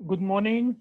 Good morning.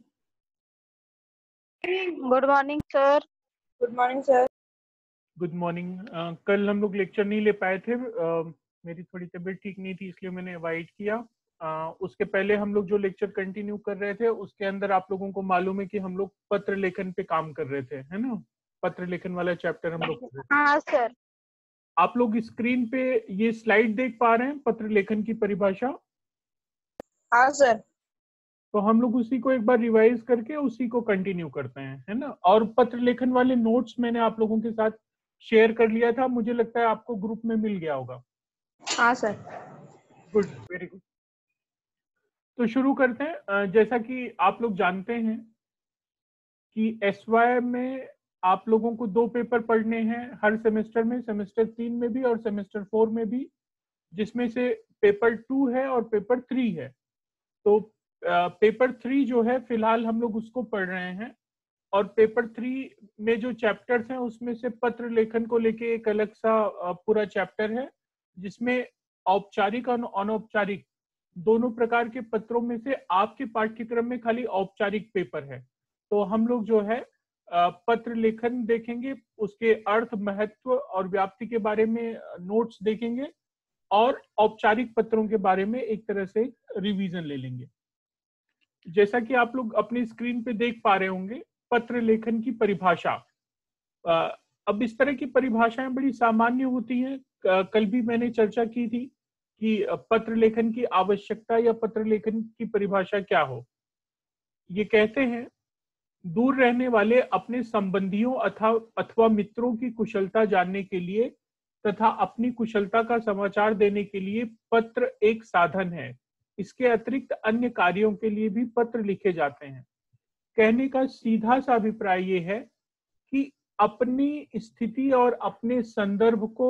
Good morning sir. Good morning sir. Good morning. कल हम लोग lecture नहीं ले पाए थे। मेरी थोड़ी तबीयत ठीक नहीं थी, इसलिए मैंने अवॉइड किया। उसके पहले हम लोग जो लेक्चर कंटिन्यू कर रहे थे उसके अंदर आप लोगों को मालूम है कि हम लोग पत्र लेखन पे काम कर रहे थे, है ना। पत्र लेखन वाला चैप्टर हम लोग कर रहे थे। हाँ सर। आप लोग स्क्रीन पे ये स्लाइड देख पा रहे हैं, पत्र लेखन की परिभाषा। हाँ सर। तो हम लोग उसी को एक बार रिवाइज करके उसी को कंटिन्यू करते हैं, है ना। और पत्र लेखन वाले नोट्स मैंने आप लोगों के साथ शेयर कर लिया था, मुझे लगता है आपको ग्रुप में मिल गया होगा। हाँ सर। Good, very good. तो शुरू करते हैं। जैसा कि आप लोग जानते हैं कि एसवाई में आप लोगों को 2 पेपर पढ़ने हैं हर सेमेस्टर में, सेमेस्टर 3 में भी और सेमेस्टर 4 में भी, जिसमें से पेपर 2 है और पेपर 3 है। तो पेपर 3 जो है फिलहाल हम लोग उसको पढ़ रहे हैं, और पेपर 3 में जो चैप्टर्स हैं उसमें से पत्र लेखन को लेके एक अलग सा पूरा चैप्टर है, जिसमें औपचारिक और अनौपचारिक दोनों प्रकार के पत्रों में से आपके पाठ्यक्रम में खाली औपचारिक पेपर है। तो हम लोग जो है पत्र लेखन देखेंगे, उसके अर्थ, महत्व और व्याप्ति के बारे में नोट्स देखेंगे, और औपचारिक पत्रों के बारे में एक तरह से रिवीजन ले लेंगे। जैसा कि आप लोग अपनी स्क्रीन पे देख पा रहे होंगे, पत्र लेखन की परिभाषा। अब इस तरह की परिभाषाएं बड़ी सामान्य होती हैं। कल भी मैंने चर्चा की थी कि पत्र लेखन की आवश्यकता या पत्र लेखन की परिभाषा क्या हो। ये कहते हैं, दूर रहने वाले अपने संबंधियों अथवा मित्रों की कुशलता जानने के लिए तथा अपनी कुशलता का समाचार देने के लिए पत्र एक साधन है। इसके अतिरिक्त अन्य कार्यों के लिए भी पत्र लिखे जाते हैं। कहने का सीधा सा अभिप्राय ये है कि अपनी स्थिति और अपने संदर्भ को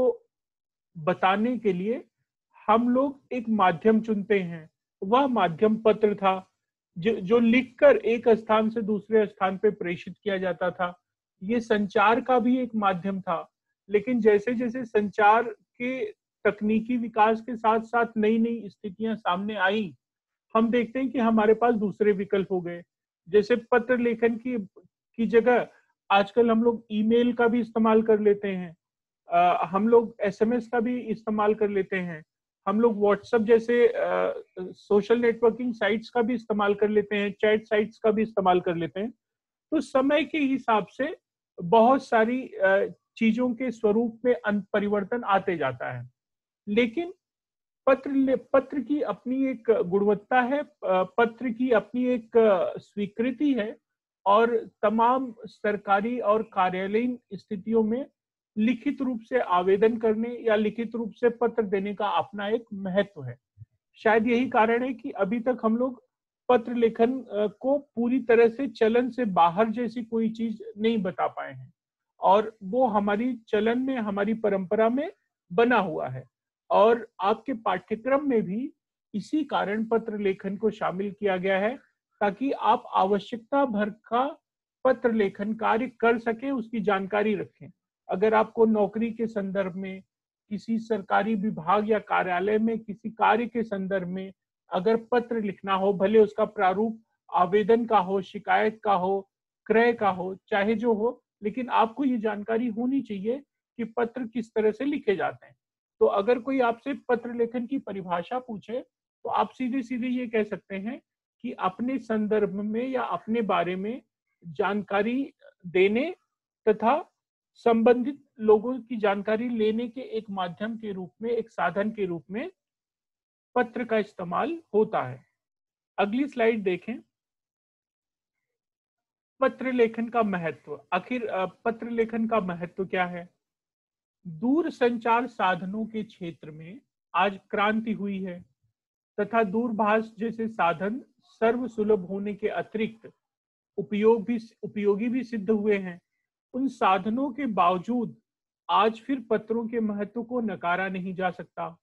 बताने के लिए हम लोग एक माध्यम चुनते हैं। वह माध्यम पत्र था, जो लिखकर एक स्थान से दूसरे स्थान पे प्रेषित किया जाता था। ये संचार का भी एक माध्यम था, लेकिन जैसे जैसे संचार के तकनीकी विकास के साथ साथ नई नई स्थितियां सामने आई, हम देखते हैं कि हमारे पास दूसरे विकल्प हो गए। जैसे पत्र लेखन की जगह आजकल हम लोग ईमेल का भी इस्तेमाल कर लेते हैं, हम लोग एसएमएस का भी इस्तेमाल कर लेते हैं, हम लोग व्हाट्सएप जैसे सोशल नेटवर्किंग साइट्स का भी इस्तेमाल कर लेते हैं, चैट साइट्स का भी इस्तेमाल कर लेते हैं। तो समय के हिसाब से बहुत सारी चीजों के स्वरूप में परिवर्तन आते जाता है, लेकिन पत्र की अपनी एक गुणवत्ता है, पत्र की अपनी एक स्वीकृति है, और तमाम सरकारी और कार्यालयीन स्थितियों में लिखित रूप से आवेदन करने या लिखित रूप से पत्र देने का अपना एक महत्व है। शायद यही कारण है कि अभी तक हम लोग पत्र लेखन को पूरी तरह से चलन से बाहर जैसी कोई चीज नहीं बता पाए हैं, और वो हमारी चलन में, हमारी परंपरा में बना हुआ है। और आपके पाठ्यक्रम में भी इसी कारण पत्र लेखन को शामिल किया गया है, ताकि आप आवश्यकता भर का पत्र लेखन कार्य कर सकें, उसकी जानकारी रखें। अगर आपको नौकरी के संदर्भ में, किसी सरकारी विभाग या कार्यालय में किसी कार्य के संदर्भ में अगर पत्र लिखना हो, भले उसका प्रारूप आवेदन का हो, शिकायत का हो, क्रय का हो, चाहे जो हो, लेकिन आपको ये जानकारी होनी चाहिए कि पत्र किस तरह से लिखे जाते हैं। तो अगर कोई आपसे पत्र लेखन की परिभाषा पूछे, तो आप सीधे सीधे ये कह सकते हैं कि अपने संदर्भ में या अपने बारे में जानकारी देने तथा संबंधित लोगों की जानकारी लेने के एक माध्यम के रूप में, एक साधन के रूप में पत्र का इस्तेमाल होता है। अगली स्लाइड देखें। पत्र लेखन का महत्व। आखिर पत्र लेखन का महत्व क्या है? दूर संचार साधनों के क्षेत्र में आज क्रांति हुई है, तथा दूरभाष जैसे साधन सर्व सुलभ होने के अतिरिक्त उपयोगी भी सिद्ध हुए हैं। उन साधनों के बावजूद आज फिर पत्रों के महत्व को नकारा नहीं जा सकता।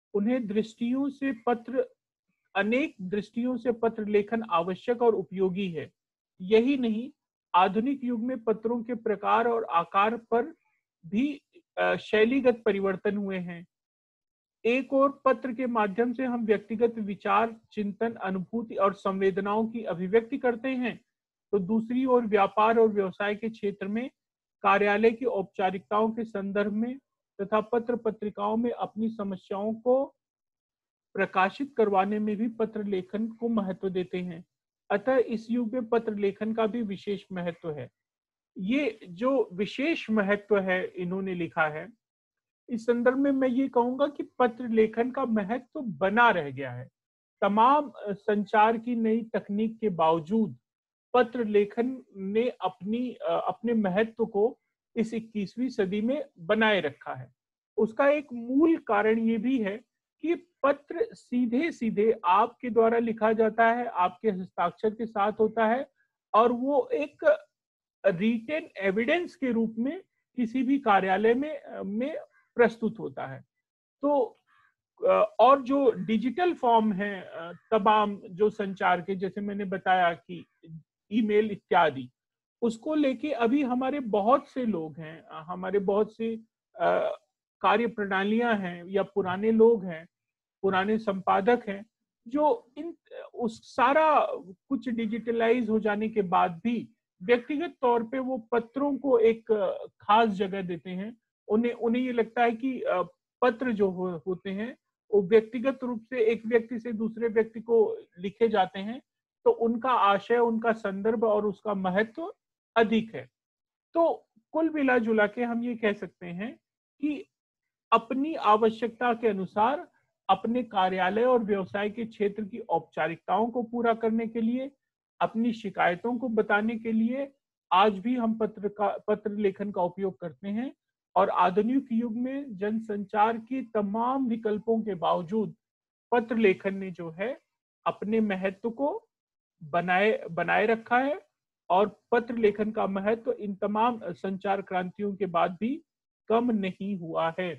अनेक दृष्टियों से पत्र लेखन आवश्यक और उपयोगी है। यही नहीं, आधुनिक युग में पत्रों के प्रकार और आकार पर भी शैलीगत परिवर्तन हुए हैं। एक और पत्र के माध्यम से हम व्यक्तिगत विचार, चिंतन, अनुभूति और संवेदनाओं की अभिव्यक्ति करते हैं, तो दूसरी ओर व्यापार और व्यवसाय के क्षेत्र में कार्यालय की औपचारिकताओं के संदर्भ में तथा पत्र पत्रिकाओं में अपनी समस्याओं को प्रकाशित करवाने में भी पत्र लेखन को महत्व देते हैं। अतः इस युग में पत्र लेखन का भी विशेष महत्व है। ये जो विशेष महत्व है इन्होंने लिखा है, इस संदर्भ में मैं ये कहूंगा कि पत्र लेखन का महत्व बना रह गया है। तमाम संचार की नई तकनीक के बावजूद पत्र लेखन ने अपने महत्व को इस 21वीं सदी में बनाए रखा है। उसका एक मूल कारण ये भी है कि पत्र सीधे सीधे आपके द्वारा लिखा जाता है, आपके हस्ताक्षर के साथ होता है, और वो एक रिटेन एविडेंस के रूप में किसी भी कार्यालय में प्रस्तुत होता है। तो और जो डिजिटल फॉर्म है तमाम जो संचार के, जैसे मैंने बताया कि ईमेल इत्यादि, उसको लेके अभी हमारे बहुत से लोग हैं, हमारे बहुत से कार्य प्रणालियां हैं, या पुराने लोग हैं, पुराने संपादक हैं, जो उस सारा कुछ डिजिटलाइज हो जाने के बाद भी व्यक्तिगत तौर पे वो पत्रों को एक खास जगह देते हैं। उन्हें ये लगता है कि पत्र जो होते हैं वो व्यक्तिगत रूप से एक व्यक्ति से दूसरे व्यक्ति को लिखे जाते हैं, तो उनका आशय, उनका संदर्भ और उसका महत्व अधिक है। तो कुल मिला जुला के हम ये कह सकते हैं कि अपनी आवश्यकता के अनुसार अपने कार्यालय और व्यवसाय के क्षेत्र की औपचारिकताओं को पूरा करने के लिए, अपनी शिकायतों को बताने के लिए आज भी हम पत्र लेखन का उपयोग करते हैं। और आधुनिक युग में जनसंचार की तमाम विकल्पों के बावजूद पत्र लेखन ने जो है अपने महत्व को बनाए रखा है, और पत्र लेखन का महत्व इन तमाम संचार क्रांतियों के बाद भी कम नहीं हुआ है।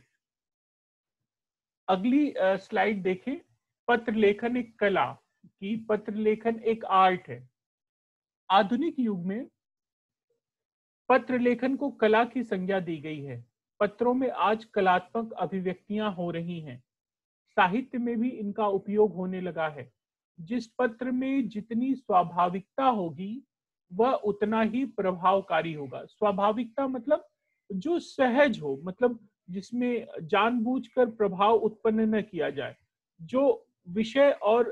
अगली स्लाइड देखें। पत्र लेखन एक कला की, पत्र लेखन एक आर्ट है। आधुनिक युग में पत्र लेखन को कला की संज्ञा दी गई है। पत्रों में आज कलात्मक अभिव्यक्तियां हो रही हैं। साहित्य में भी इनका उपयोग होने लगा है। जिस पत्र में जितनी स्वाभाविकता होगी वह उतना ही प्रभावकारी होगा। स्वाभाविकता मतलब जो सहज हो, मतलब जिसमें जानबूझकर प्रभाव उत्पन्न न किया जाए, जो विषय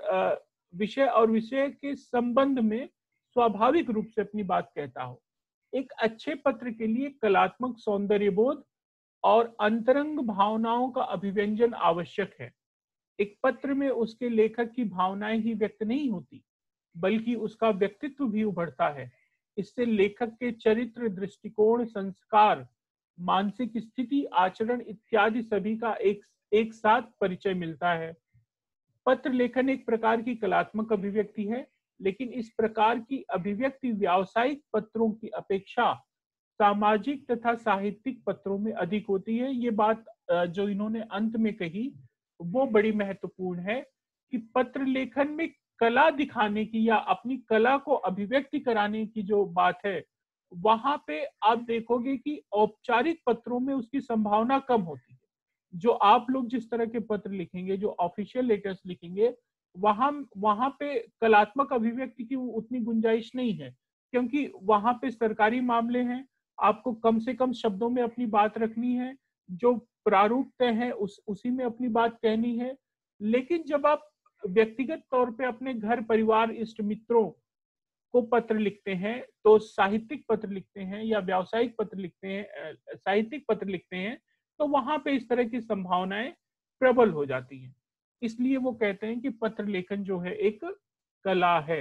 और विषय के संबंध में स्वाभाविक रूप से अपनी बात कहता हो। एक अच्छे पत्र के लिए कलात्मक सौंदर्य बोध और अंतरंग भावनाओं का अभिव्यंजन आवश्यक है। एक पत्र में उसके लेखक की भावनाएं ही व्यक्त नहीं होती, बल्कि उसका व्यक्तित्व भी उभरता है। इससे लेखक के चरित्र, दृष्टिकोण, संस्कार, मानसिक स्थिति, आचरण इत्यादि सभी का एक साथ परिचय मिलता है। पत्र लेखन एक प्रकार की कलात्मक अभिव्यक्ति है, लेकिन इस प्रकार की अभिव्यक्ति व्यावसायिक पत्रों की अपेक्षा सामाजिक तथा साहित्यिक पत्रों में अधिक होती है। ये बात जो इन्होंने अंत में कही वो बड़ी महत्वपूर्ण है कि पत्र लेखन में कला दिखाने की या अपनी कला को अभिव्यक्ति कराने की जो बात है, वहां पे आप देखोगे कि औपचारिक पत्रों में उसकी संभावना कम होती है। जो आप लोग जिस तरह के पत्र लिखेंगे, जो ऑफिशियल लेटर्स लिखेंगे, वहां पे कलात्मक अभिव्यक्ति की उतनी गुंजाइश नहीं है, क्योंकि वहां पे सरकारी मामले हैं। आपको कम से कम शब्दों में अपनी बात रखनी है, जो प्रारूप तय है उसी में अपनी बात कहनी है। लेकिन जब आप व्यक्तिगत तौर पे अपने घर परिवार, इष्ट मित्रों को पत्र लिखते हैं, तो साहित्यिक पत्र लिखते हैं या व्यावसायिक पत्र लिखते हैं, साहित्यिक पत्र लिखते हैं, तो वहां पे इस तरह की संभावनाएं प्रबल हो जाती हैं। इसलिए वो कहते हैं कि पत्र लेखन जो है एक कला है।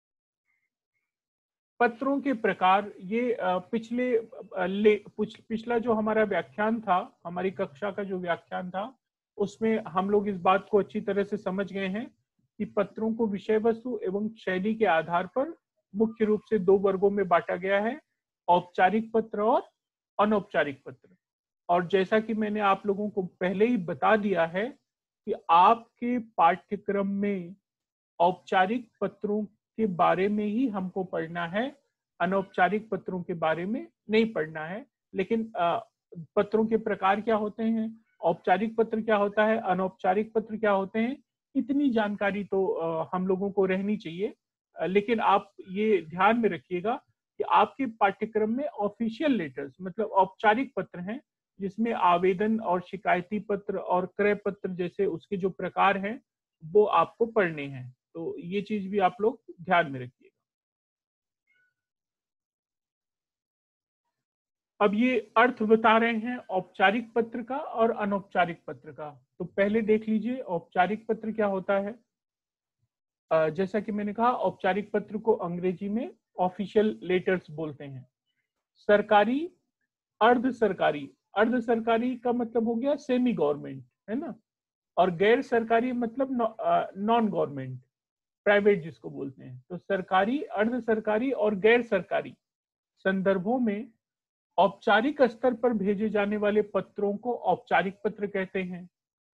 पत्रों के प्रकार, ये पिछला जो हमारा व्याख्यान था, हमारी कक्षा का जो व्याख्यान था, उसमें हम लोग इस बात को अच्छी तरह से समझ गए हैं कि पत्रों को विषय वस्तु एवं शैली के आधार पर मुख्य रूप से दो वर्गों में बांटा गया है, औपचारिक पत्र और अनौपचारिक पत्र। और जैसा कि मैंने आप लोगों को पहले ही बता दिया है कि आपके पाठ्यक्रम में औपचारिक पत्रों के बारे में ही हमको पढ़ना है, अनौपचारिक पत्रों के बारे में नहीं पढ़ना है। लेकिन पत्रों के प्रकार क्या होते हैं, औपचारिक पत्र क्या होता है, अनौपचारिक पत्र क्या होते हैं, इतनी जानकारी तो हम लोगों को रहनी चाहिए। लेकिन आप ये ध्यान में रखिएगा कि आपके पाठ्यक्रम में ऑफिशियल लेटर्स मतलब औपचारिक पत्र हैं, जिसमें आवेदन और शिकायती पत्र और क्रय पत्र जैसे उसके जो प्रकार हैं वो आपको पढ़ने हैं। तो ये चीज भी आप लोग ध्यान में रखिएगा। अब ये अर्थ बता रहे हैं औपचारिक पत्र का और अनौपचारिक पत्र का। तो पहले देख लीजिए औपचारिक पत्र क्या होता है। जैसा कि मैंने कहा, औपचारिक पत्र को अंग्रेजी में ऑफिशियल लेटर्स बोलते हैं। सरकारी, अर्ध सरकारी, अर्ध सरकारी का मतलब हो गया सेमी गवर्नमेंट, है ना, और गैर सरकारी मतलब नॉन गवर्नमेंट, प्राइवेट जिसको बोलते हैं। तो सरकारी, अर्ध सरकारी और गैर सरकारी संदर्भों में औपचारिक स्तर पर भेजे जाने वाले पत्रों को औपचारिक पत्र कहते हैं।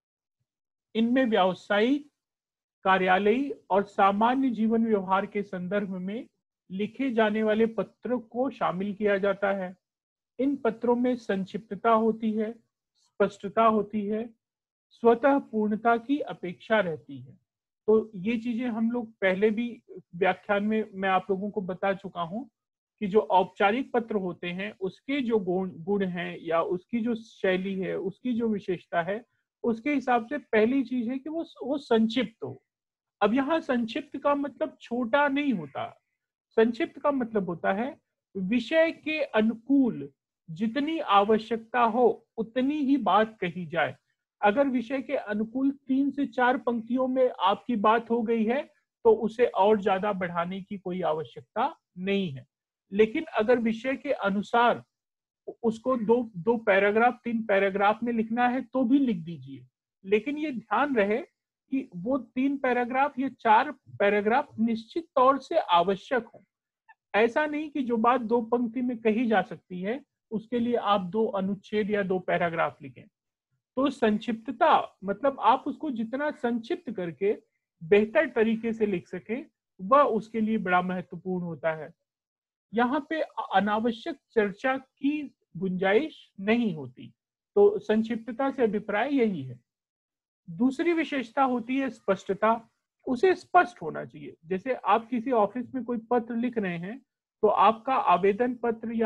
इनमें व्यावसायिक, कार्यालयी और सामान्य जीवन व्यवहार के संदर्भ में लिखे जाने वाले पत्र को शामिल किया जाता है। इन पत्रों में संक्षिप्तता होती है, स्पष्टता होती है, स्वतः पूर्णता की अपेक्षा रहती है। तो ये चीजें हम लोग पहले भी व्याख्यान में मैं आप लोगों को बता चुका हूं कि जो औपचारिक पत्र होते हैं उसके जो गुण हैं या उसकी जो शैली है, उसकी जो विशेषता है, उसके हिसाब से पहली चीज है कि वो संक्षिप्त हो। अब यहाँ संक्षिप्त का मतलब छोटा नहीं होता। संक्षिप्त का मतलब होता है विषय के अनुकूल जितनी आवश्यकता हो उतनी ही बात कही जाए। अगर विषय के अनुकूल 3 से 4 पंक्तियों में आपकी बात हो गई है तो उसे और ज्यादा बढ़ाने की कोई आवश्यकता नहीं है। लेकिन अगर विषय के अनुसार उसको दो पैराग्राफ 3 पैराग्राफ में लिखना है तो भी लिख दीजिए। लेकिन ये ध्यान रहे कि वो 3 पैराग्राफ या 4 पैराग्राफ निश्चित तौर से आवश्यक हो। ऐसा नहीं कि जो बात 2 पंक्ति में कही जा सकती है उसके लिए आप 2 अनुच्छेद या 2 पैराग्राफ लिखें। तो संक्षिप्तता मतलब आप उसको जितना संक्षिप्त करके बेहतर तरीके से लिख सके वह उसके लिए बड़ा महत्वपूर्ण होता है। यहाँ पे अनावश्यक चर्चा की गुंजाइश नहीं होती। तो संक्षिप्तता से अभिप्राय यही है। दूसरी विशेषता होती है स्पष्टता। उसे स्पष्ट होना चाहिए। जैसे आप किसी ऑफिस में कोई पत्र लिख रहे हैं तो आपका आवेदन पत्र या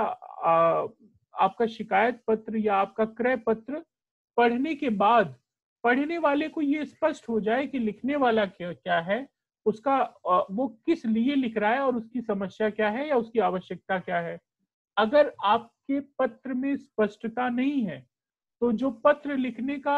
आपका शिकायत पत्र या आपका क्रय पत्र पढ़ने के बाद पढ़ने वाले को ये स्पष्ट हो जाए कि लिखने वाला क्या है, उसका वो किस लिए लिख रहा है और उसकी समस्या क्या है या उसकी आवश्यकता क्या है। अगर आपके पत्र में स्पष्टता नहीं है तो जो पत्र लिखने का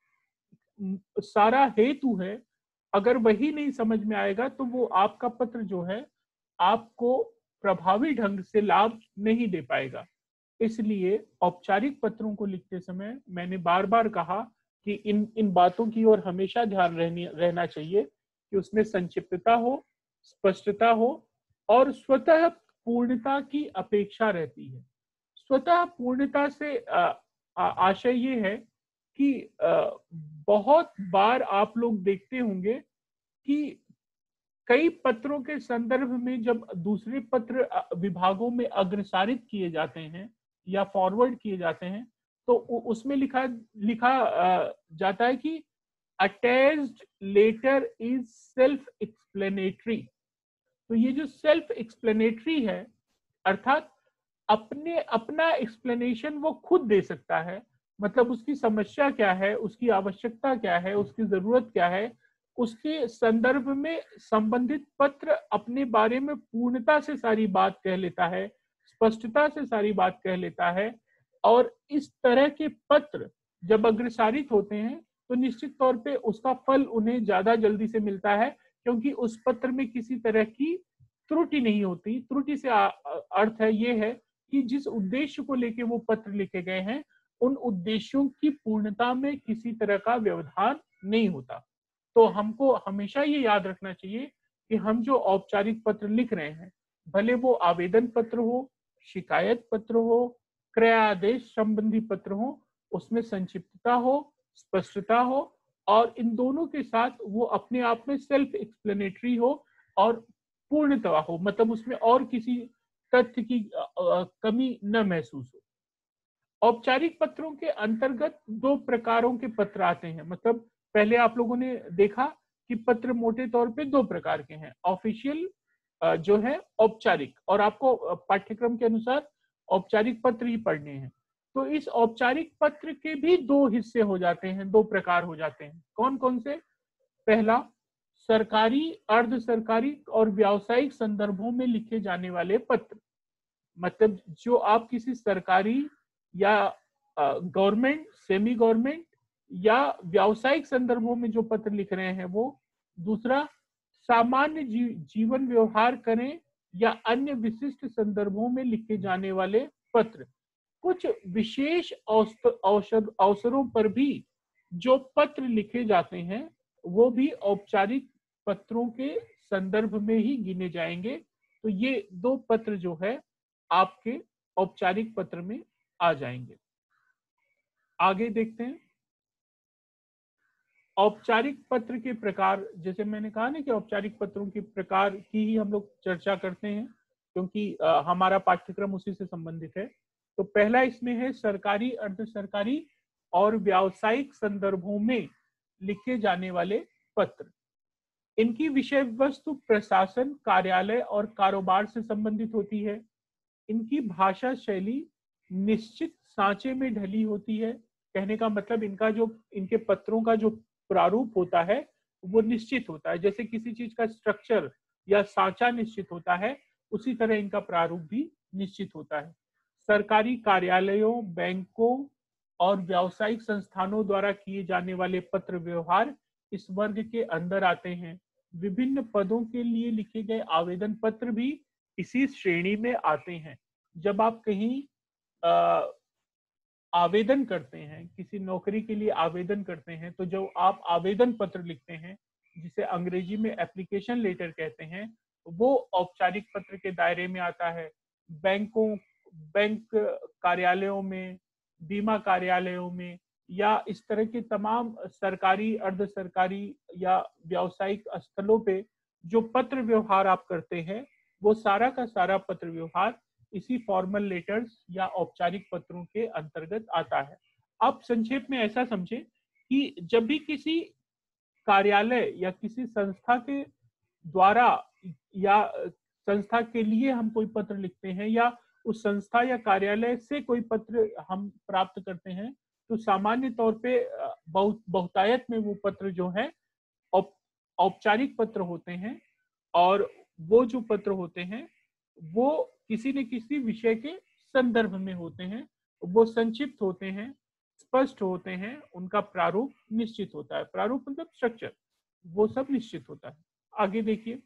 सारा हेतु है, अगर वही नहीं समझ में आएगा तो वो आपका पत्र जो है आपको प्रभावी ढंग से लाभ नहीं दे पाएगा। इसलिए औपचारिक पत्रों को लिखते समय मैंने बार बार कहा कि इन बातों की ओर हमेशा ध्यान रहना चाहिए कि उसमें संक्षिप्तता हो, स्पष्टता हो और स्वतः पूर्णता की अपेक्षा रहती है। स्वतः पूर्णता से आशय ये है कि बहुत बार आप लोग देखते होंगे कि कई पत्रों के संदर्भ में जब दूसरे पत्र विभागों में अग्रसारित किए जाते हैं या फॉरवर्ड किए जाते हैं तो उसमें लिखा लिखा जाता है कि attached letter is self explanatory. तो ये जो सेल्फ एक्सप्लेनेटरी है अर्थात अपना एक्सप्लेनेशन वो खुद दे सकता है। मतलब उसकी समस्या क्या है, उसकी आवश्यकता क्या है, उसकी जरूरत क्या है, उसके संदर्भ में संबंधित पत्र अपने बारे में पूर्णता से सारी बात कह लेता है, स्पष्टता से सारी बात कह लेता है। और इस तरह के पत्र जब अग्रसारित होते हैं तो निश्चित तौर पे उसका फल उन्हें ज्यादा जल्दी से मिलता है, क्योंकि उस पत्र में किसी तरह की त्रुटि नहीं होती। त्रुटि से अर्थ है ये है कि जिस उद्देश्य को लेके वो पत्र लिखे गए हैं उन उद्देश्यों की पूर्णता में किसी तरह का व्यवधान नहीं होता। तो हमको हमेशा ये याद रखना चाहिए कि हम जो औपचारिक पत्र लिख रहे हैं, भले वो आवेदन पत्र हो, शिकायत पत्र हो, क्रय आदेश संबंधी पत्र हो, उसमें संक्षिप्तता हो, स्पष्टता हो और इन दोनों के साथ वो अपने आप में सेल्फ एक्सप्लेनेटरी हो और पूर्णता हो, मतलब उसमें और किसी तथ्य की कमी न महसूस हो। औपचारिक पत्रों के अंतर्गत दो प्रकारों के पत्र आते हैं। मतलब पहले आप लोगों ने देखा कि पत्र मोटे तौर पे दो प्रकार के हैं, ऑफिशियल जो है औपचारिक, और आपको पाठ्यक्रम के अनुसार औपचारिक पत्र ही पढ़ने हैं। तो इस औपचारिक पत्र के भी दो हिस्से हो जाते हैं, दो प्रकार हो जाते हैं। कौन कौन से? पहला, सरकारी, अर्ध सरकारी और व्यावसायिक संदर्भों में लिखे जाने वाले पत्र। मतलब जो आप किसी सरकारी या गवर्नमेंट, सेमी गवर्नमेंट या व्यावसायिक संदर्भों में जो पत्र लिख रहे हैं वो। दूसरा, सामान्य जीवन व्यवहार करें या अन्य विशिष्ट संदर्भों में लिखे जाने वाले पत्र। कुछ विशेष अवसरों पर भी जो पत्र लिखे जाते हैं वो भी औपचारिक पत्रों के संदर्भ में ही गिने जाएंगे। तो ये दो पत्र जो है आपके औपचारिक पत्र में आ जाएंगे। आगे देखते हैं औपचारिक पत्र के प्रकार। जैसे मैंने कहा ना कि औपचारिक पत्रों के प्रकार की ही हम लोग चर्चा करते हैं, क्योंकि हमारा पाठ्यक्रम उसी से संबंधित है। तो पहला इसमें है सरकारी, अर्ध सरकारी और व्यावसायिक संदर्भों में लिखे जाने वाले पत्र। इनकी विषय वस्तु प्रशासन, कार्यालय और कारोबार से संबंधित होती है। इनकी भाषा शैली निश्चित सांचे में ढली होती है। कहने का मतलब इनके पत्रों का जो प्रारूप होता है वो निश्चित होता है। जैसे किसी चीज का स्ट्रक्चर या सांचा निश्चित होता है, उसी तरह इनका प्रारूप भी निश्चित होता है। सरकारी कार्यालयों, बैंकों और व्यावसायिक संस्थानों द्वारा किए जाने वाले पत्र व्यवहार इस वर्ग के अंदर आते हैं। विभिन्न पदों के लिए लिखे गए आवेदन पत्र भी इसी श्रेणी में आते हैं। जब आप कहीं आवेदन करते हैं, किसी नौकरी के लिए आवेदन करते हैं, तो जो आप आवेदन पत्र लिखते हैं, जिसे अंग्रेजी में एप्लीकेशन लेटर कहते हैं, वो औपचारिक पत्र के दायरे में आता है। बैंक कार्यालयों में, बीमा कार्यालयों में या इस तरह के तमाम सरकारी, अर्ध सरकारी या व्यावसायिक स्थलों पे जो पत्र व्यवहार आप करते हैं, वो सारा का सारा पत्र व्यवहार इसी फॉर्मल लेटर्स या औपचारिक पत्रों के अंतर्गत आता है। आप संक्षेप में ऐसा समझें कि जब भी किसी कार्यालय या किसी संस्था के द्वारा या संस्था के लिए हम कोई पत्र लिखते हैं या उस संस्था या कार्यालय से कोई पत्र हम प्राप्त करते हैं, तो सामान्य तौर पे बहुतायत में वो पत्र जो है औपचारिक पत्र होते हैं। और वो जो पत्र होते हैं वो किसी न किसी विषय के संदर्भ में होते हैं। वो संक्षिप्त होते हैं, स्पष्ट होते हैं, उनका प्रारूप निश्चित होता है। प्रारूप मतलब स्ट्रक्चर, वो सब निश्चित होता है। आगे देखिए,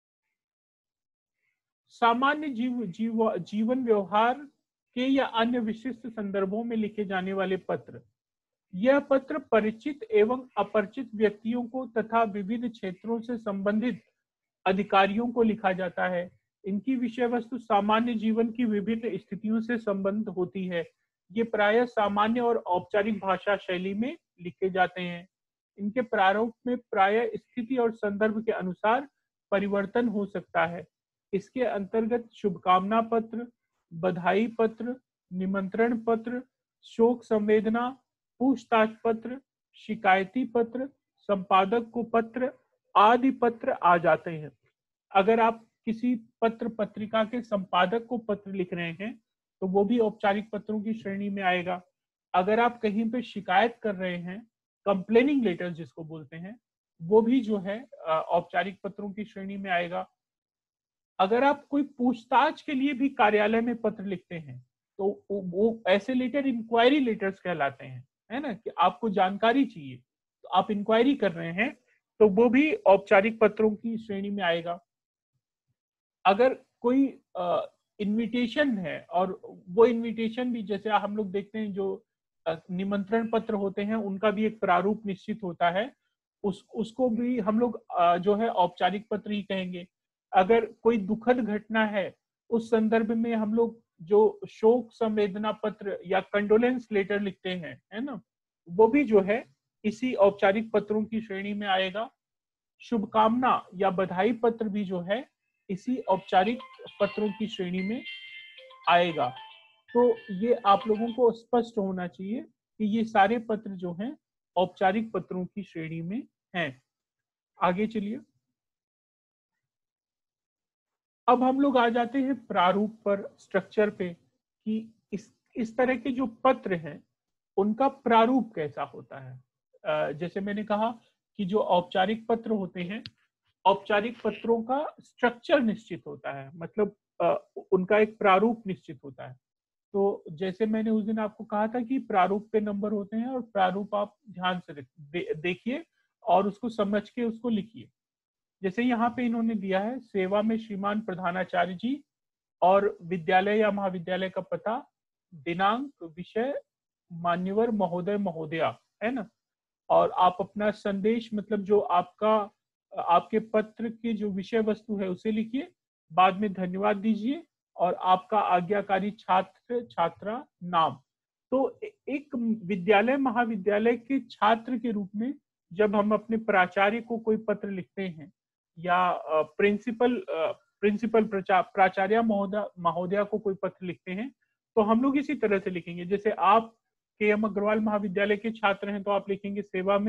सामान्य जीवन व्यवहार के या अन्य विशिष्ट संदर्भों में लिखे जाने वाले पत्र। यह पत्र परिचित एवं अपरिचित व्यक्तियों को तथा विभिन्न क्षेत्रों से संबंधित अधिकारियों को लिखा जाता है। इनकी विषय वस्तु सामान्य जीवन की विभिन्न स्थितियों से संबंध होती है। ये प्रायः सामान्य और औपचारिक भाषा शैली में लिखे जाते हैं। इनके प्रारूप में प्रायः स्थिति और संदर्भ के अनुसार परिवर्तन हो सकता है। इसके अंतर्गत शुभकामना पत्र, बधाई पत्र, निमंत्रण पत्र, शोक संवेदना, पूछताछ पत्र, शिकायती पत्र, संपादक को पत्र आदि पत्र आ जाते हैं। अगर आप किसी पत्र पत्रिका के संपादक को पत्र लिख रहे हैं तो वो भी औपचारिक पत्रों की श्रेणी में आएगा। अगर आप कहीं पे शिकायत कर रहे हैं, कंप्लेनिंग लेटर जिसको बोलते हैं, वो भी जो है औपचारिक पत्रों की श्रेणी में आएगा। अगर आप कोई पूछताछ के लिए भी कार्यालय में पत्र लिखते हैं तो वो ऐसे लेटर इंक्वायरी लेटर्स कहलाते हैं, है ना, कि आपको जानकारी चाहिए तो आप इंक्वायरी कर रहे हैं, तो वो भी औपचारिक पत्रों की श्रेणी में आएगा। अगर कोई इनविटेशन है और वो इनविटेशन भी, जैसे हम लोग देखते हैं जो निमंत्रण पत्र होते हैं, उनका भी एक प्रारूप निश्चित होता है, उसको भी हम लोग जो है औपचारिक पत्र ही कहेंगे। अगर कोई दुखद घटना है, उस संदर्भ में हम लोग जो शोक संवेदना पत्र या कंडोलेंस लेटर लिखते हैं, है ना, वो भी जो है इसी औपचारिक पत्रों की श्रेणी में आएगा। शुभकामना या बधाई पत्र भी जो है इसी औपचारिक पत्रों की श्रेणी में आएगा। तो ये आप लोगों को स्पष्ट होना चाहिए कि ये सारे पत्र जो हैं औपचारिक पत्रों की श्रेणी में हैं। आगे चलिए। अब हम लोग आ जाते हैं प्रारूप पर, स्ट्रक्चर पे, कि इस तरह के जो पत्र हैं उनका प्रारूप कैसा होता है। जैसे मैंने कहा कि जो औपचारिक पत्र होते हैं, औपचारिक पत्रों का स्ट्रक्चर निश्चित होता है, मतलब उनका एक प्रारूप निश्चित होता है। तो जैसे मैंने उस दिन आपको कहा था कि प्रारूप पे नंबर होते हैं, और प्रारूप आप ध्यान से देखिए और उसको समझ के उसको लिखिए। जैसे यहाँ पे इन्होंने दिया है, सेवा में श्रीमान प्रधानाचार्य जी, और विद्यालय या महाविद्यालय का पता, दिनांक, विषय, मान्यवर महोदय महोदया, है ना। और आप अपना संदेश, मतलब जो आपका आपके पत्र की जो विषय वस्तु है उसे लिखिए, बाद में धन्यवाद दीजिए, और आपका आज्ञाकारी छात्र छात्रा नाम। तो एक विद्यालय महाविद्यालय के छात्र के रूप में जब हम अपने प्राचार्य को कोई पत्र लिखते हैं, या प्रिंसिपल प्राचार्य महोदया को कोई पत्र लिखते हैं, तो हम लोग इसी तरह से लिखेंगे। जैसे आप के.एम. अग्रवाल महाविद्यालय के छात्र हैं तो आप लिखेंगे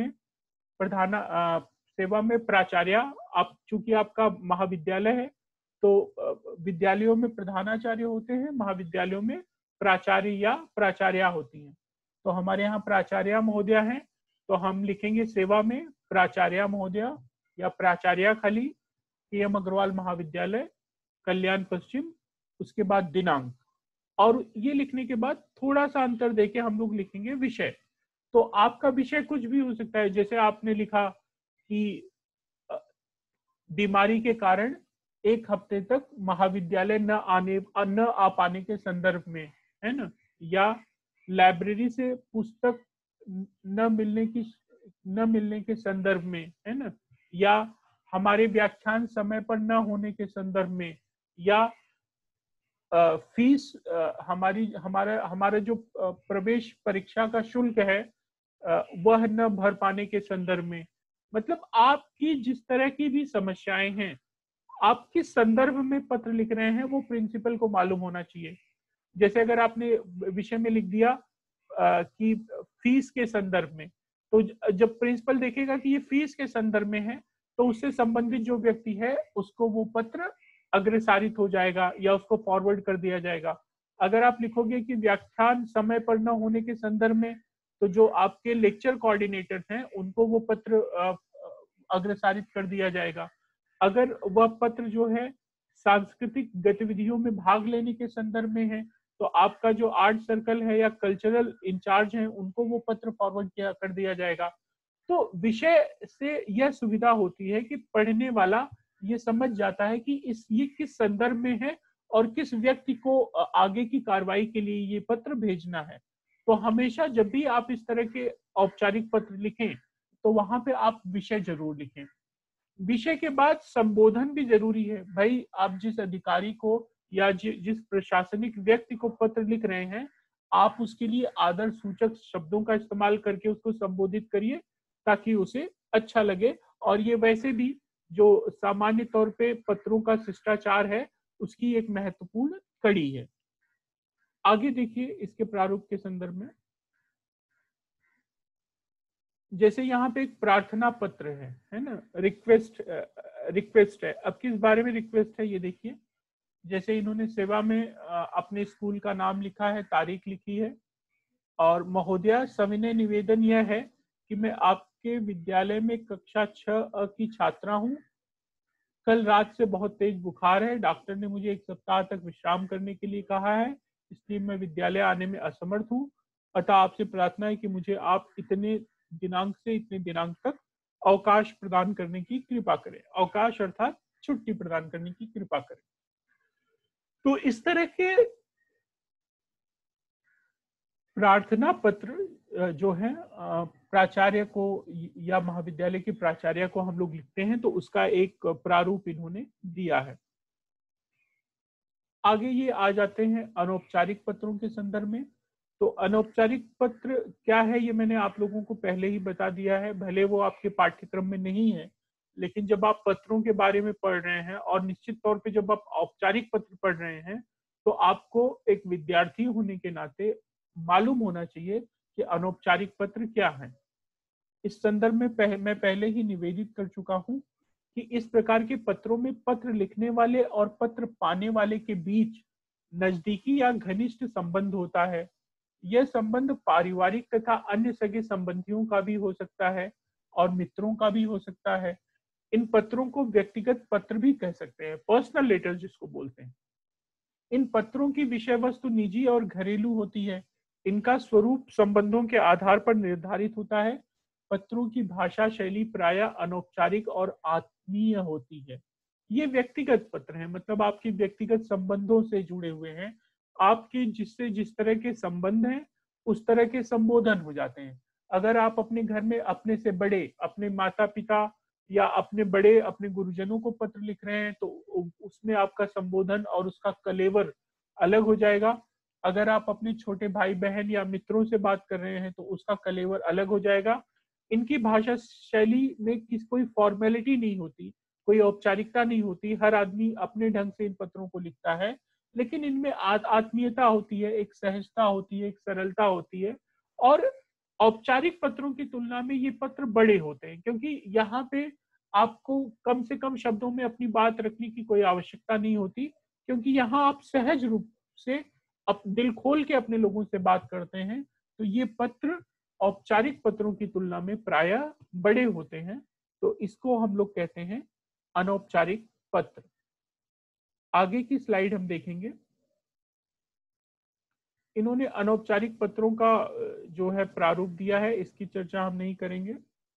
सेवा में प्राचार्य। आप चूंकि आपका महाविद्यालय है तो विद्यालयों में प्रधानाचार्य होते हैं, महाविद्यालयों में प्राचार्य या प्राचार्या होती हैं। तो हमारे यहाँ प्राचार्य महोदया हैं, तो हम लिखेंगे सेवा में प्राचार्य महोदया, या प्राचार्य खाली, के.एम. अग्रवाल महाविद्यालय, कल्याण पश्चिम, उसके बाद दिनांक। और ये लिखने के बाद थोड़ा सा अंतर देके हम लोग लिखेंगे विषय। तो आपका विषय कुछ भी हो सकता है। जैसे आपने लिखा कि बीमारी के कारण 1 हफ्ते तक महाविद्यालय न आ पाने के संदर्भ में, है ना, या लाइब्रेरी से पुस्तक न मिलने के संदर्भ में, है ना, या हमारे व्याख्यान समय पर न होने के संदर्भ में, या फीस हमारा जो प्रवेश परीक्षा का शुल्क है वह न भर पाने के संदर्भ में। मतलब आपकी जिस तरह की भी समस्याएं हैं, आप किस संदर्भ में पत्र लिख रहे हैं वो प्रिंसिपल को मालूम होना चाहिए। जैसे अगर आपने विषय में लिख दिया कि फीस के संदर्भ में, तो जब प्रिंसिपल देखेगा कि ये फीस के संदर्भ में है, तो उससे संबंधित जो व्यक्ति है उसको वो पत्र अग्रसारित हो जाएगा या उसको फॉरवर्ड कर दिया जाएगा। अगर आप लिखोगे कि व्याख्यान समय पर न होने के संदर्भ में, तो जो आपके लेक्चर कोऑर्डिनेटर हैं उनको वो पत्र अग्रसारित कर दिया जाएगा। अगर वह पत्र जो है सांस्कृतिक गतिविधियों में भाग लेने के संदर्भ में है, तो आपका जो आर्ट सर्कल है या कल्चरल इंचार्ज है उनको वो पत्र फॉरवर्ड कर दिया जाएगा। तो विषय से यह सुविधा होती है कि पढ़ने वाला ये समझ जाता है कि ये किस संदर्भ में है और किस व्यक्ति को आगे की कार्रवाई के लिए ये पत्र भेजना है। तो हमेशा जब भी आप इस तरह के औपचारिक पत्र लिखें तो वहां पे आप विषय जरूर लिखें। विषय के बाद संबोधन भी जरूरी है। भाई, आप जिस अधिकारी को या जिस प्रशासनिक व्यक्ति को पत्र लिख रहे हैं, आप उसके लिए आदर सूचक शब्दों का इस्तेमाल करके उसको संबोधित करिए ताकि उसे अच्छा लगे। और ये वैसे भी जो सामान्य तौर पे पत्रों का शिष्टाचार है उसकी एक महत्वपूर्ण कड़ी है। आगे देखिए इसके प्रारूप के संदर्भ में। जैसे यहाँ पे एक प्रार्थना पत्र है ना, रिक्वेस्ट है। अब किस बारे में रिक्वेस्ट है ये देखिए। जैसे इन्होंने सेवा में अपने स्कूल का नाम लिखा है, तारीख लिखी है, और महोदया सविनय निवेदन यह है कि मैं आपके विद्यालय में कक्षा 6 की छात्रा हूँ। कल रात से बहुत तेज बुखार है, डॉक्टर ने मुझे 1 सप्ताह तक विश्राम करने के लिए कहा है, इसलिए मैं विद्यालय आने में असमर्थ हूँ। अतः आपसे प्रार्थना है कि मुझे आप इतने दिनांक से इतने दिनांक तक अवकाश प्रदान करने की कृपा करें। अवकाश अर्थात छुट्टी प्रदान करने की कृपा करें। तो इस तरह के प्रार्थना पत्र जो है प्राचार्य को या महाविद्यालय के प्राचार्य को हम लोग लिखते हैं, तो उसका एक प्रारूप इन्होंने दिया है। आगे ये आ जाते हैं अनौपचारिक पत्रों के संदर्भ में। तो अनौपचारिक पत्र क्या है ये मैंने आप लोगों को पहले ही बता दिया है, भले वो आपके पाठ्यक्रम में नहीं है, लेकिन जब आप पत्रों के बारे में पढ़ रहे हैं और निश्चित तौर पे जब आप औपचारिक पत्र पढ़ रहे हैं तो आपको एक विद्यार्थी होने के नाते मालूम होना चाहिए कि अनौपचारिक पत्र क्या है। इस संदर्भ में मैं पहले ही निवेदित कर चुका हूं कि इस प्रकार के पत्रों में पत्र लिखने वाले और पत्र पाने वाले के बीच नजदीकी या घनिष्ठ संबंध होता है। यह संबंध पारिवारिक तथा अन्य सगे संबंधियों का भी हो सकता है और मित्रों का भी हो सकता है। इन पत्रों को व्यक्तिगत पत्र भी कह सकते हैं, पर्सनल लेटर जिसको बोलते हैं। इन पत्रों की विषय वस्तु निजी और घरेलू होती है। इनका स्वरूप संबंधों के आधार पर निर्धारित होता है। पत्रों की भाषा शैली प्रायः अनौपचारिक और आत्मीय होती है। ये व्यक्तिगत पत्र हैं, मतलब आपके व्यक्तिगत संबंधों से जुड़े हुए हैं। आपके जिससे जिस तरह के संबंध हैं उस तरह के संबोधन हो जाते हैं। अगर आप अपने घर में अपने से बड़े, अपने माता पिता या अपने बड़े, अपने गुरुजनों को पत्र लिख रहे हैं तो उसमें आपका संबोधन और उसका कलेवर अलग हो जाएगा। अगर आप अपने छोटे भाई बहन या मित्रों से बात कर रहे हैं तो उसका कलेवर अलग हो जाएगा। इनकी भाषा शैली में कोई फॉर्मेलिटी नहीं होती, कोई औपचारिकता नहीं होती। हर आदमी अपने ढंग से इन पत्रों को लिखता है, लेकिन इनमें आत्मीयता होती है, एक सहजता होती है, एक सरलता होती है। और औपचारिक पत्रों की तुलना में ये पत्र बड़े होते हैं, क्योंकि यहाँ पे आपको कम से कम शब्दों में अपनी बात रखने की कोई आवश्यकता नहीं होती, क्योंकि यहाँ आप सहज रूप से दिल खोल के अपने लोगों से बात करते हैं। तो ये पत्र औपचारिक पत्रों की तुलना में प्रायः बड़े होते हैं, तो इसको हम लोग कहते हैं अनौपचारिक पत्र। आगे की स्लाइड हम देखेंगे। इन्होंने अनौपचारिक पत्रों का जो है प्रारूप दिया है, इसकी चर्चा हम नहीं करेंगे।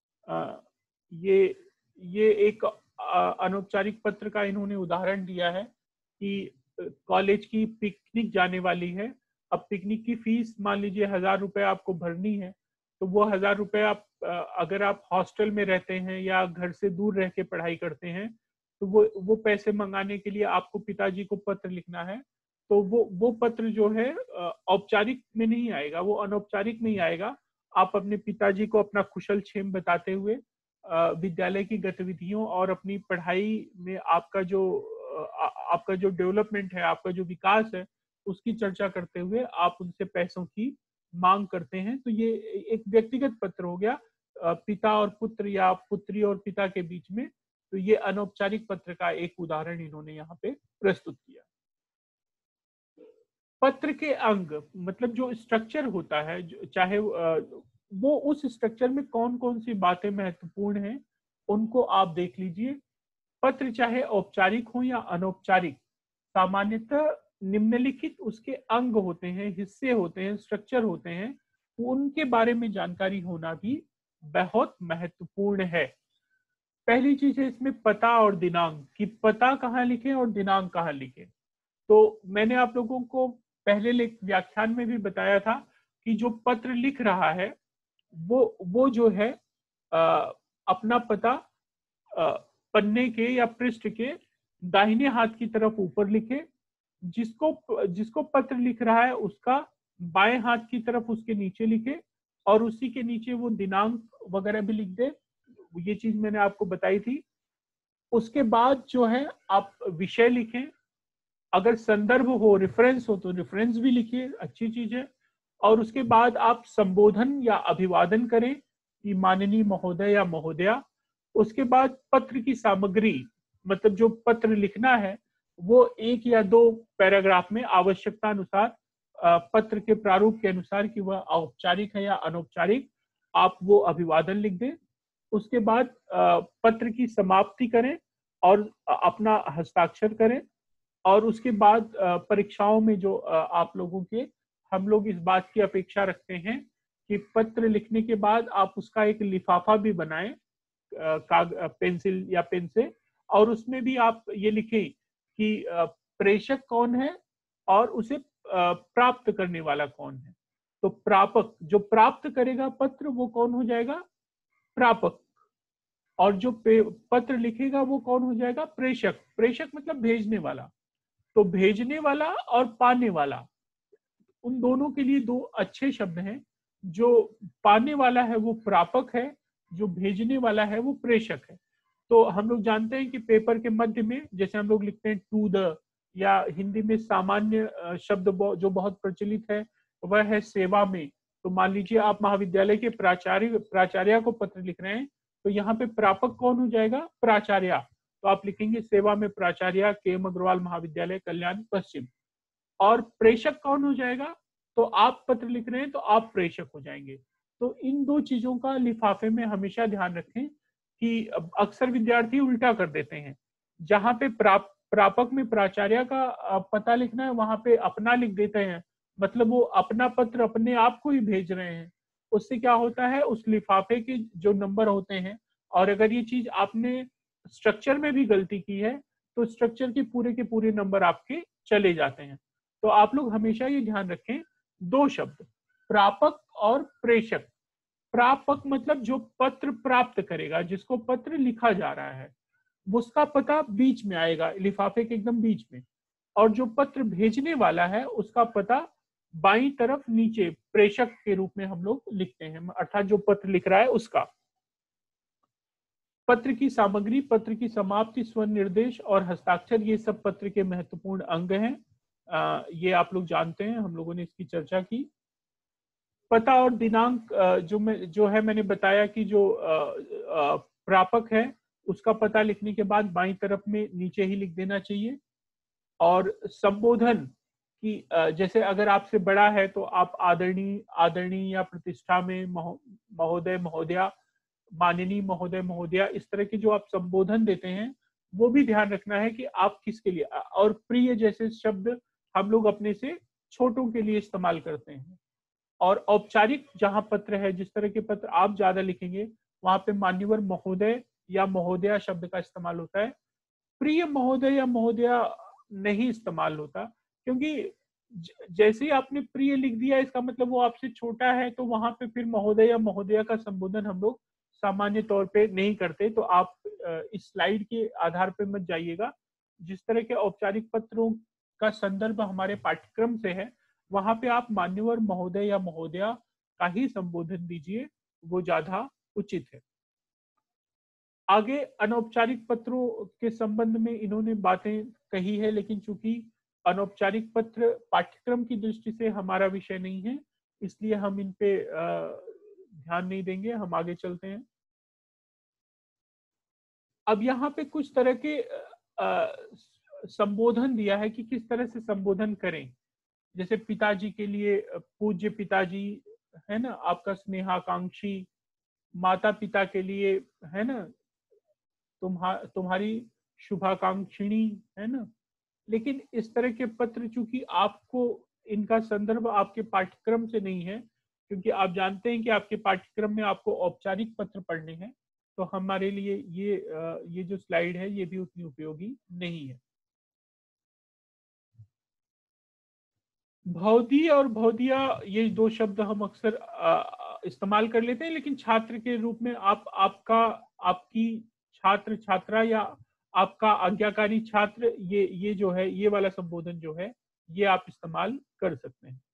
ये एक अनौपचारिक पत्र का इन्होंने उदाहरण दिया है कि कॉलेज की पिकनिक जाने वाली है। अब पिकनिक की फीस मान लीजिए 1000 रुपये आपको भरनी है, तो वो 1000 रुपये आप अगर आप हॉस्टल में रहते हैं या घर से दूर रह के पढ़ाई करते हैं तो वो पैसे मंगाने के लिए आपको पिताजी को पत्र लिखना है। तो वो पत्र जो है औपचारिक में नहीं आएगा, वो अनौपचारिक में ही आएगा। आप अपने पिताजी को अपना कुशल क्षेम बताते हुए विद्यालय की गतिविधियों और अपनी पढ़ाई में आपका जो डेवलपमेंट है, आपका जो विकास है, उसकी चर्चा करते हुए आप उनसे पैसों की मांग करते हैं। तो ये एक व्यक्तिगत पत्र हो गया, पिता और पुत्र या पुत्री और पिता के बीच में। तो ये अनौपचारिक पत्र का एक उदाहरण इन्होंने यहाँ पे प्रस्तुत किया। पत्र के अंग मतलब जो स्ट्रक्चर होता है, चाहे वो उस स्ट्रक्चर में कौन कौन सी बातें महत्वपूर्ण हैं उनको आप देख लीजिए। पत्र चाहे औपचारिक हो या अनौपचारिक, सामान्यतः निम्नलिखित उसके अंग होते हैं, हिस्से होते हैं, स्ट्रक्चर होते हैं। उनके बारे में जानकारी होना भी बहुत महत्वपूर्ण है। पहली चीज है इसमें पता और दिनांक, कि पता कहाँ लिखें और दिनांक कहाँ लिखें। तो मैंने आप लोगों को पहले व्याख्यान में भी बताया था कि जो पत्र लिख रहा है वो जो है अपना पता पन्ने के या पृष्ठ के दाहिने हाथ की तरफ ऊपर लिखे। जिसको पत्र लिख रहा है उसका बाएं हाथ की तरफ उसके नीचे लिखे और उसी के नीचे वो दिनांक वगैरह भी लिख दे। ये चीज मैंने आपको बताई थी। उसके बाद जो है आप विषय लिखें, अगर संदर्भ हो, रेफरेंस हो तो रेफरेंस भी लिखिए, अच्छी चीज है। और उसके बाद आप संबोधन या अभिवादन करें कि माननीय महोदय या महोदया। उसके बाद पत्र की सामग्री, मतलब जो पत्र लिखना है वो 1 या 2 पैराग्राफ में आवश्यकता अनुसार पत्र के प्रारूप के अनुसार कि वह औपचारिक है या अनौपचारिक, आप वो अभिवादन लिख दें। उसके बाद पत्र की समाप्ति करें और अपना हस्ताक्षर करें। और उसके बाद परीक्षाओं में जो आप लोगों के, हम लोग इस बात की अपेक्षा रखते हैं कि पत्र लिखने के बाद आप उसका एक लिफाफा भी बनाएं पेंसिल या पेन से, और उसमें भी आप ये लिखें कि प्रेषक कौन है और उसे प्राप्त करने वाला कौन है। तो प्रापक, जो प्राप्त करेगा पत्र वो कौन हो जाएगा? प्रापक। और जो पत्र लिखेगा वो कौन हो जाएगा? प्रेषक। प्रेषक मतलब भेजने वाला। तो भेजने वाला और पाने वाला, उन दोनों के लिए 2 अच्छे शब्द हैं। जो पाने वाला है वो प्रापक है, जो भेजने वाला है वो प्रेषक है। तो हम लोग जानते हैं कि पेपर के मध्य में जैसे हम लोग लिखते हैं टू द, या हिंदी में सामान्य शब्द जो बहुत प्रचलित है वह है सेवा में। तो मान लीजिए आप महाविद्यालय के प्राचार्य को पत्र लिख रहे हैं, तो यहाँ पे प्रापक कौन हो जाएगा? प्राचार्य। तो आप लिखेंगे सेवा में प्राचार्य के.एम. अग्रवाल महाविद्यालय कल्याण पश्चिम। और प्रेषक कौन हो जाएगा? तो आप पत्र लिख रहे हैं तो आप प्रेषक हो जाएंगे। तो इन दो चीजों का लिफाफे में हमेशा ध्यान रखें कि अक्सर विद्यार्थी उल्टा कर देते हैं। जहां पे प्रापक में प्राचार्य का पता लिखना है, वहां पे अपना लिख देते हैं, मतलब वो अपना पत्र अपने आप को ही भेज रहे हैं। उससे क्या होता है, उस लिफाफे के जो नंबर होते हैं, और अगर ये चीज आपने स्ट्रक्चर में भी गलती की है तो स्ट्रक्चर के पूरे नंबर आपके चले जाते हैं। तो आप लोग हमेशा ये ध्यान रखें, दो शब्द प्रापक और प्रेषक। प्रापक मतलब जो पत्र प्राप्त करेगा, जिसको पत्र लिखा जा रहा है, उसका पता बीच में आएगा, लिफाफे के एकदम बीच में। और जो पत्र भेजने वाला है उसका पता बाईं तरफ नीचे प्रेषक के रूप में हम लोग लिखते हैं, अर्थात जो पत्र लिख रहा है उसका। पत्र की सामग्री, पत्र की समाप्ति, स्वनिर्देश और हस्ताक्षर, ये सब पत्र के महत्वपूर्ण अंग हैं। ये आप लोग जानते हैं, हम लोगों ने इसकी चर्चा की। पता और दिनांक जो है मैंने बताया कि जो प्रापक है उसका पता लिखने के बाद बाईं तरफ में नीचे ही लिख देना चाहिए। और संबोधन की जैसे अगर आपसे बड़ा है तो आप आदरणीय या प्रतिष्ठा में महोदय महोदया, माननीय महोदय महोदया, इस तरह के जो आप संबोधन देते हैं वो भी ध्यान रखना है कि आप किसके लिए। और प्रिय जैसे शब्द हम लोग अपने से छोटों के लिए इस्तेमाल करते हैं। और औपचारिक जहां पत्र है, जिस तरह के पत्र आप ज्यादा लिखेंगे वहां पे मान्यवर महोदय या महोदया शब्द का इस्तेमाल होता है। प्रिय महोदय या महोदया नहीं इस्तेमाल होता, क्योंकि जैसे ही आपने प्रिय लिख दिया इसका मतलब वो आपसे छोटा है, तो वहां पे फिर महोदय या महोदया का संबोधन हम लोग सामान्य तौर पे नहीं करते। तो आप इस स्लाइड के आधार पे मत जाइएगा। जिस तरह के औपचारिक पत्रों का संदर्भ हमारे पाठ्यक्रम से है, वहां पे आप मान्यवर महोदय या महोदया का ही संबोधन दीजिए, वो ज्यादा उचित है। आगे अनौपचारिक पत्रों के संबंध में इन्होंने बातें कही है, लेकिन चूंकि अनौपचारिक पत्र पाठ्यक्रम की दृष्टि से हमारा विषय नहीं है, इसलिए हम इन पे ध्यान नहीं देंगे। हम आगे चलते हैं। अब यहाँ पे कुछ तरह के संबोधन दिया है कि किस तरह से संबोधन करें। जैसे पिताजी के लिए पूज्य पिताजी, है ना, आपका स्नेहाकांक्षी। माता पिता के लिए, है ना, तुम्हारी शुभाकांक्षिणी, है ना। लेकिन इस तरह के पत्र चूंकि आपको इनका संदर्भ आपके पाठ्यक्रम से नहीं है, क्योंकि आप जानते हैं कि आपके पाठ्यक्रम में आपको औपचारिक पत्र पढ़ने हैं, तो हमारे लिए ये जो स्लाइड है ये भी उतनी उपयोगी नहीं है। भौधी और भौदिया, ये दो शब्द हम अक्सर इस्तेमाल कर लेते हैं, लेकिन छात्र के रूप में आपकी छात्र छात्रा या आपका आज्ञाकारी छात्र, ये जो है, ये वाला संबोधन जो है ये आप इस्तेमाल कर सकते हैं।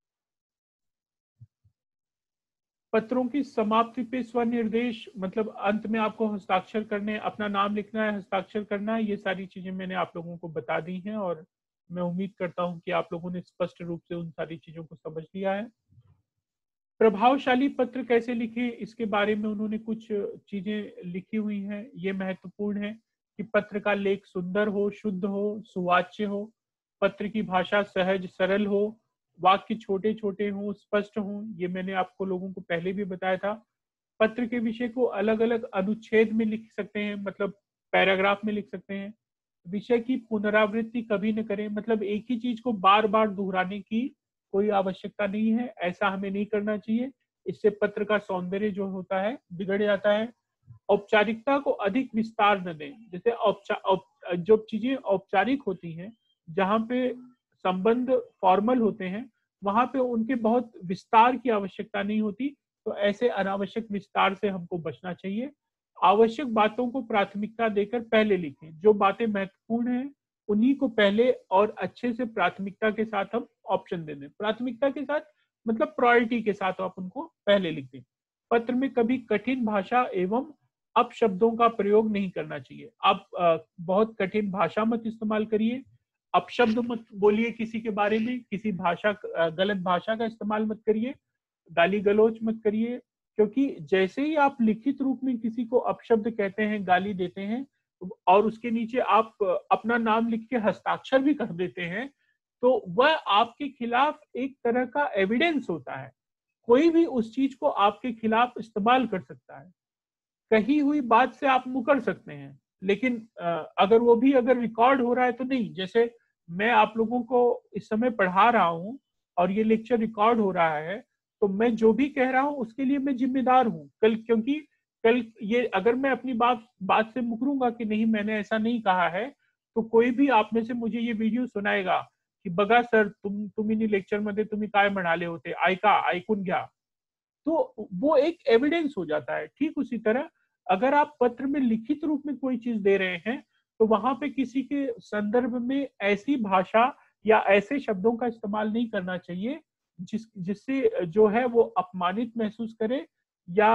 पत्रों की समाप्ति पे स्वनिर्देश, मतलब अंत में आपको हस्ताक्षर करने, अपना नाम लिखना है, हस्ताक्षर करना है। ये सारी चीजें मैंने आप लोगों को बता दी हैं और मैं उम्मीद करता हूं कि आप लोगों ने स्पष्ट रूप से उन सारी चीजों को समझ लिया है। प्रभावशाली पत्र कैसे लिखें, इसके बारे में उन्होंने कुछ चीजें लिखी हुई हैं। ये महत्वपूर्ण है कि पत्र का लेख सुंदर हो, शुद्ध हो, सुवाच्य हो, पत्र की भाषा सहज सरल हो, वाक्य छोटे छोटे हों, स्पष्ट हों। ये मैंने आपको लोगों को पहले भी बताया था। पत्र के विषय को अलग अलग अनुच्छेद में लिख सकते हैं, मतलब पैराग्राफ में लिख सकते हैं। विषय की पुनरावृत्ति कभी न करें, मतलब एक ही चीज को बार बार दोहराने की कोई आवश्यकता नहीं है, ऐसा हमें नहीं करना चाहिए। इससे पत्र का सौंदर्य जो होता है बिगड़ जाता है। औपचारिकता को अधिक विस्तार न दें। जैसे जो चीजें औपचारिक होती हैं, जहाँ पे संबंध फॉर्मल होते हैं, वहां पे उनके बहुत विस्तार की आवश्यकता नहीं होती। तो ऐसे अनावश्यक विस्तार से हमको बचना चाहिए। आवश्यक बातों को प्राथमिकता देकर पहले लिखें। जो बातें महत्वपूर्ण हैं उन्हीं को पहले और अच्छे से प्राथमिकता के साथ हम ऑप्शन दे दें। प्राथमिकता के साथ मतलब प्रायोरिटी के साथ आप उनको पहले लिख दें। पत्र में कभी कठिन भाषा एवं अपशब्दों का प्रयोग नहीं करना चाहिए। आप बहुत कठिन भाषा मत इस्तेमाल करिए, अपशब्द मत बोलिए किसी के बारे में, किसी भाषा गलत भाषा का इस्तेमाल मत करिए, गाली गलौज मत करिए, क्योंकि जैसे ही आप लिखित रूप में किसी को अपशब्द कहते हैं, गाली देते हैं और उसके नीचे आप अपना नाम लिख के हस्ताक्षर भी कर देते हैं, तो वह आपके खिलाफ एक तरह का एविडेंस होता है। कोई भी उस चीज को आपके खिलाफ इस्तेमाल कर सकता है। कही हुई बात से आप मुकर सकते हैं, लेकिन अगर वो भी अगर रिकॉर्ड हो रहा है तो नहीं। जैसे मैं आप लोगों को इस समय पढ़ा रहा हूं और ये लेक्चर रिकॉर्ड हो रहा है, तो मैं जो भी कह रहा हूं उसके लिए मैं जिम्मेदार हूं कल, क्योंकि कल ये अगर मैं अपनी बात से मुकरूंगा कि नहीं मैंने ऐसा नहीं कहा है, तो कोई भी आप में से मुझे ये वीडियो सुनाएगा की बघा सर तुम्ही लेक्चर मध्ये तुम्ही काय म्हणाले होते, ऐका ऐकून घ्या, तो वो एक एविडेंस हो जाता है। ठीक उसी तरह अगर आप पत्र में लिखित रूप में कोई चीज दे रहे हैं, तो वहां पे किसी के संदर्भ में ऐसी भाषा या ऐसे शब्दों का इस्तेमाल नहीं करना चाहिए जिससे जो है वो अपमानित महसूस करे या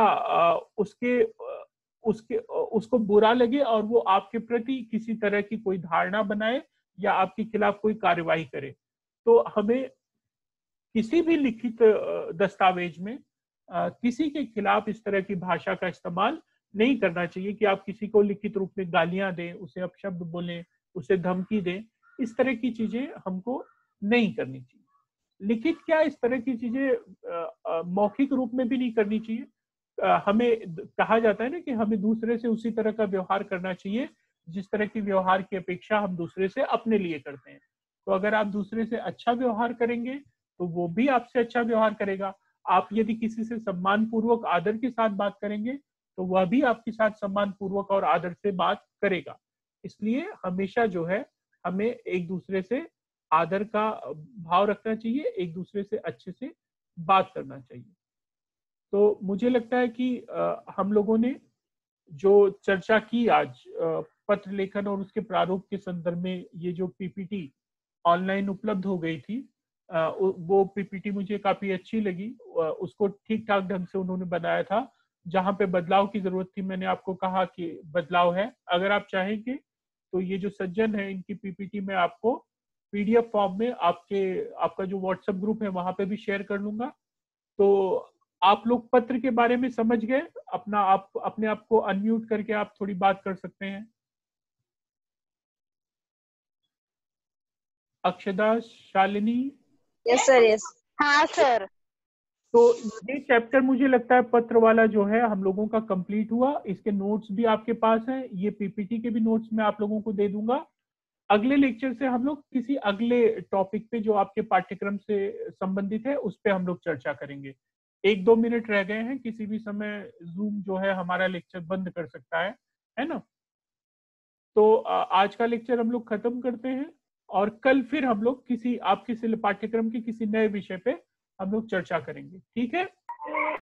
उसको बुरा लगे और वो आपके प्रति किसी तरह की कोई धारणा बनाए या आपके खिलाफ कोई कार्यवाही करे। तो हमें किसी भी लिखित दस्तावेज में किसी के खिलाफ इस तरह की भाषा का इस्तेमाल नहीं करना चाहिए कि आप किसी को लिखित रूप में गालियां दें, उसे अपशब्द बोलें, उसे धमकी दें। इस तरह की चीजें हमको नहीं करनी चाहिए। लिखित क्या, इस तरह की चीजें मौखिक रूप में भी नहीं करनी चाहिए। हमें कहा जाता है ना कि हमें दूसरे से उसी तरह का व्यवहार करना चाहिए जिस तरह की व्यवहार की अपेक्षा हम दूसरे से अपने लिए करते हैं। तो अगर आप दूसरे से अच्छा व्यवहार करेंगे तो वो भी आपसे अच्छा व्यवहार करेगा। आप यदि किसी से सम्मान पूर्वक आदर के साथ बात करेंगे तो वह भी आपके साथ सम्मान पूर्वक और आदर से बात करेगा। इसलिए हमेशा जो है हमें एक दूसरे से आदर का भाव रखना चाहिए, एक दूसरे से अच्छे से बात करना चाहिए। तो मुझे लगता है कि हम लोगों ने जो चर्चा की आज पत्र लेखन और उसके प्रारूप के संदर्भ में, ये जो पीपीटी ऑनलाइन उपलब्ध हो गई थी, वो पीपीटी मुझे काफी अच्छी लगी। उसको ठीक ठाक ढंग से उन्होंने बनाया था। जहां पे बदलाव की जरूरत थी मैंने आपको कहा कि बदलाव है। अगर आप चाहेंगे तो ये जो सज्जन है इनकी पीपीटी में आपको पीडीएफ फॉर्म में आपका जो व्हाट्सएप ग्रुप है वहां पे भी शेयर कर लूंगा। तो आप लोग पत्र के बारे में समझ गए। अपने आप को अनम्यूट करके आप थोड़ी बात कर सकते हैं। Akshada, Shalini. Yes sir, yes. हाँ सर। तो ये चैप्टर मुझे लगता है पत्र वाला जो है हम लोगों का कंप्लीट हुआ। इसके नोट्स भी आपके पास हैं, ये पीपीटी के भी नोट्स मैं आप लोगों को दे दूंगा। अगले लेक्चर से हम लोग किसी अगले टॉपिक पे जो आपके पाठ्यक्रम से संबंधित है उस पे हम लोग चर्चा करेंगे। 1-2 मिनट रह गए हैं, किसी भी समय जूम जो है हमारा लेक्चर बंद कर सकता है ना। तो आज का लेक्चर हम लोग खत्म करते हैं और कल फिर हम लोग आपके पाठ्यक्रम के किसी नए विषय पे हम लोग चर्चा करेंगे। ठीक है।